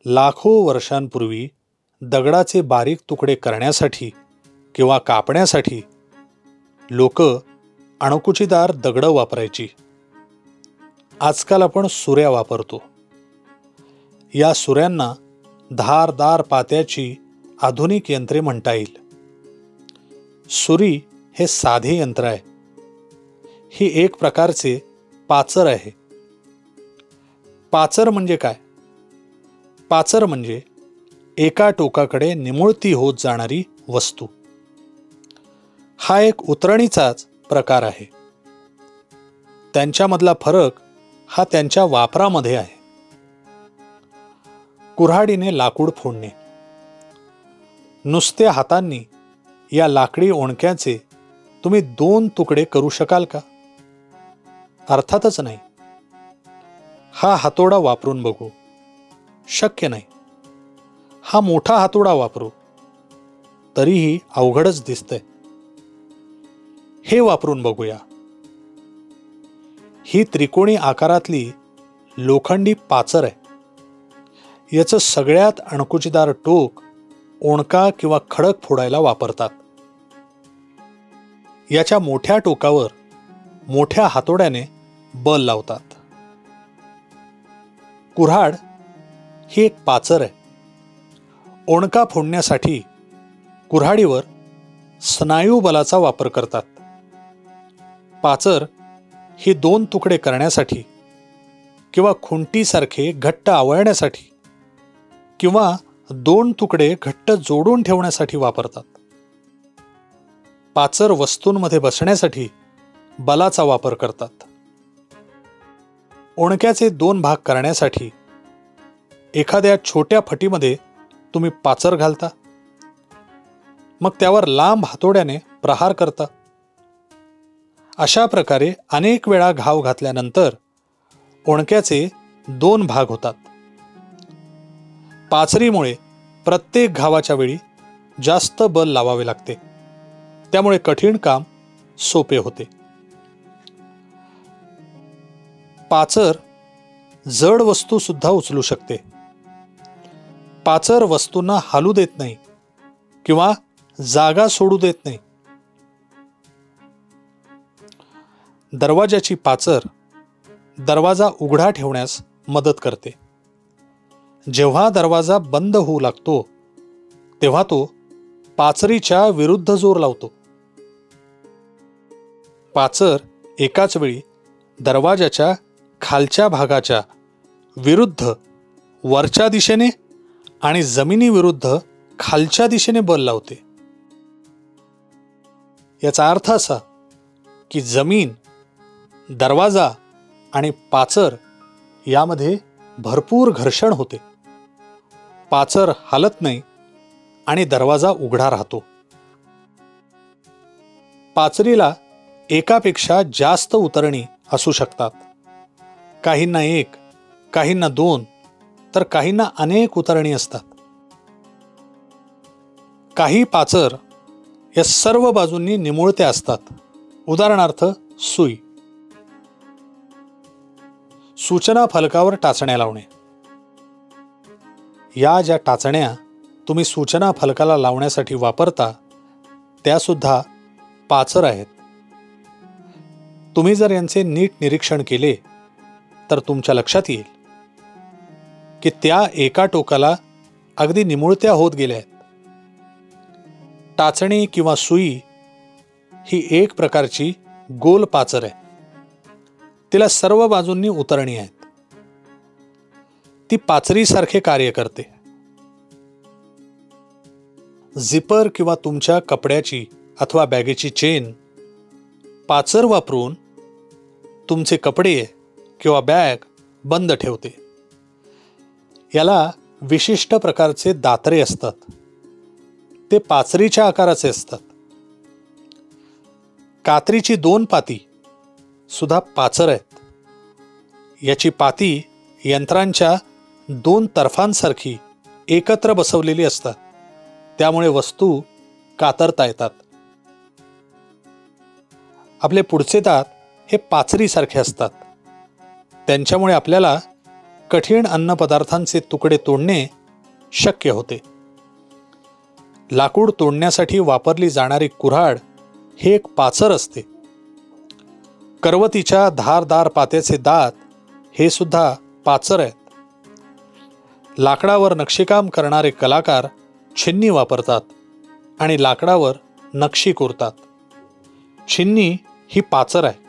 लाखो वर्षांपूर्वी दगडाचे बारीक तुकडे करण्यासाठी किंवा कापण्यासाठी लोक अणकुचीदार दगड वापरायची. आजकाल आपण सुऱ्या वापरतो. या सुऱ्यांना धारदार पात्याची आधुनिक यंत्रे म्हणता येईल. सुरी हे साधे यंत्र आहे. ही एक प्रकारचे पाचर आहे. पाचर म्हणजे काय? पाचर म्हणजे एका टोकाकडे निमुळती होत जाणारी वस्तू. हा एक उतरणीचाच प्रकार आहे. त्यांच्यामधला फरक हा त्यांच्या वापरामध्ये आहे. कुऱ्हाडीने लाकूड फोडणे. नुसत्या हातांनी या लाकडी ओणक्याचे तुम्ही 2 तुकडे करू शकाल का? अर्थातच नाही. हा हातोडा वापरून बघू. शक्य नाही. हा मोठा हातोडा वापरू. तरीही अवघडच दिसतंय. हे वापरून बघूया. ही त्रिकोणी आकारातली लोखंडी पाचर आहे. याचं सगळ्यात अणकुचीदार टोक ओणका किंवा खडक फोडायला वापरतात. याच्या मोठ्या टोकावर मोठ्या हातोड्याने बल लावतात. कुऱ्हाड ही एक पाचर आहे. ओणका फोडण्यासाठी कुऱ्हाडीवर स्नायू बलाचा वापर करतात. पाचर ही 2 तुकडे करण्यासाठी किंवा खुंटीसारखे घट्ट आवळण्यासाठी किंवा 2 तुकडे घट्ट जोडून ठेवण्यासाठी वापरतात. पाचर वस्तूंमध्ये बसण्यासाठी बलाचा वापर करतात. ओणक्याचे 2 भाग करण्यासाठी एखाद्या छोट्या फटीमध्ये तुम्ही पाचर घालता. मग त्यावर लांब हातोड्याने प्रहार करता. अशा प्रकारे अनेक वेळा घाव घातल्यानंतर ओणक्याचे 2 भाग होतात. पाचरीमुळे प्रत्येक घावाच्या वेळी जास्त बल लावावे लागते. त्यामुळे कठीण काम सोपे होते. पाचर जड वस्तू सुद्धा उचलू शकते. पाचर वस्तूंना हालू देत नाही किंवा जागा सोडू देत नाही. दरवाजाची पाचर दरवाजा उघडा ठेवण्यास मदत करते. जेव्हा दरवाजा बंद होऊ लागतो तेव्हा तो पाचरीच्या विरुद्ध जोर लावतो. पाचर एकाच वेळी दरवाजाच्या खालच्या भागाच्या विरुद्ध वरच्या दिशेने आणि जमिनीविरुद्ध खालच्या दिशेने बल लावते. याचा अर्थ असा की जमीन, दरवाजा आणि पाचर यामध्ये भरपूर घर्षण होते. पाचर हालत नाही आणि दरवाजा उघडा राहतो. पाचरीला एकापेक्षा जास्त उतरणी असू शकतात. काहींना 1, काहींना 2, तर काहींना अनेक उतरणी असतात. काही पाचर या सर्व बाजूंनी निमुळत्या असतात. उदाहरणार्थ सुई. सूचना फलकावर टाचण्या लावणे. या ज्या टाचण्या तुम्ही सूचना फलकाला लावण्यासाठी वापरता त्या सुद्धा पाचर आहेत. तुम्ही जर यांचे नीट निरीक्षण केले तर तुमच्या लक्षात येईल की त्या एका टोकाला अगदी निमुळत्या होत गेल्या आहेत. टाचणी किंवा सुई ही एक प्रकारची गोल पाचर आहे. तिला सर्व बाजूंनी उतरणी आहेत. ती पाचरीसारखे कार्य करते. झिपर किंवा तुमच्या कपड्याची अथवा बॅगेची चेन पाचर वापरून तुमचे कपडे किंवा बॅग बंद ठेवते. याला विशिष्ट प्रकारचे दात्रे असतात. ते पाचरीच्या आकाराचे असतात. कात्रीची 2 पाती सुद्धा पाचर आहेत. याची पाती यंत्रांच्या 2 तर्फांसारखी एकत्र बसवलेली असतात. त्यामुळे वस्तू कातरता येतात. आपले पुढचे दात हे पाचरीसारखे असतात. त्यांच्यामुळे आपल्याला कठीण अन्नपदार्थांचे तुकडे तोडणे शक्य होते. लाकूड तोडण्यासाठी वापरली जाणारी कुऱ्हाड हे एक पाचर असते. करवतीच्या धारदार पात्याचे दात हे सुद्धा पाचर आहेत. लाकडावर नक्षीकाम करणारे कलाकार छिन्नी वापरतात आणि लाकडावर नक्षी कोरतात. छिन्नी ही पाचर आहे.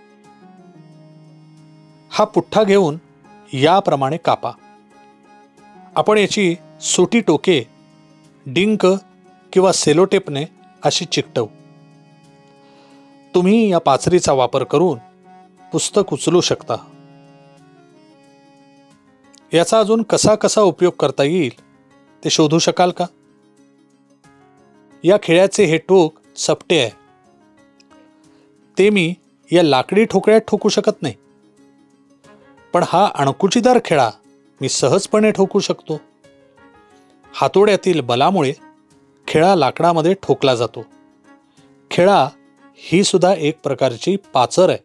हा पुठ्ठा घेऊन याप्रमाणे कापा. आपण याची सुटी टोके डिंक किंवा सेलोटेपने अशी चिकटवू. तुम्ही या पाचरीचा वापर करून पुस्तक उचलू शकता. याचा अजून कसा कसा उपयोग करता येईल ते शोधू शकाल का? या खिळ्याचे हे टोक चपटे आहे. ते मी या लाकडी ठोकळ्यात ठोकू शकत नाही, पण हा अणकुचीदार खिळा मी सहजपणे ठोकू शकतो. हातोड्यातील बलामुळे खिळा लाकडामध्ये ठोकला जातो. खिळा ही सुद्धा एक प्रकारची पाचर आहे.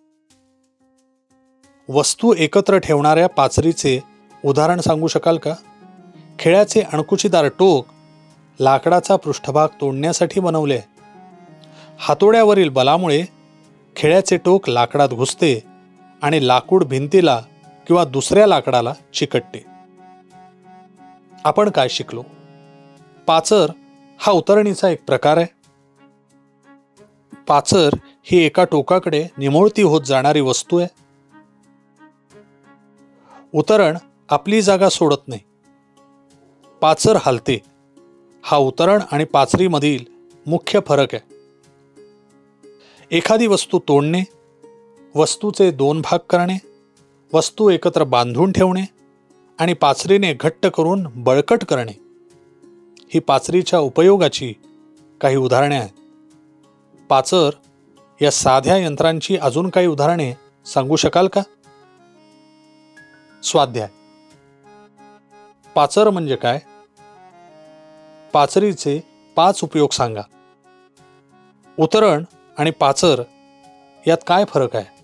वस्तू एकत्र ठेवणाऱ्या पाचरीचे उदाहरण सांगू शकाल का? खिळ्याचे अणकुचीदार टोक लाकडाचा पृष्ठभाग तोडण्यासाठी बनवले. हातोड्यावरील बलामुळे खिळ्याचे टोक लाकडात घुसते आणि लाकूड भिंतीला किंवा दुसऱ्या लाकडाला चिकटते. आपण काय शिकलो? पाचर हा उतरणीचा एक प्रकार आहे. पाचर ही एका टोकाकडे निमुळती होत जाणारी वस्तू आहे. उतरण आपली जागा सोडत नाही. पाचर हलते. हा उतरण आणि पाचरीमधील मुख्य फरक आहे. एखादी वस्तू तोडणे, वस्तूचे दोन भाग करणे, वस्तू एकत्र बांधून ठेवणे आणि पाचरीने घट्ट करून बळकट करणे ही पाचरीच्या उपयोगाची काही उदाहरणे आहेत. पाचर या साध्या यंत्रांची अजून काही उदाहरणे सांगू शकाल का? स्वाध्याय. पाचर म्हणजे काय? पाचरीचे 5 उपयोग सांगा. उतरण आणि पाचर यात काय फरक आहे?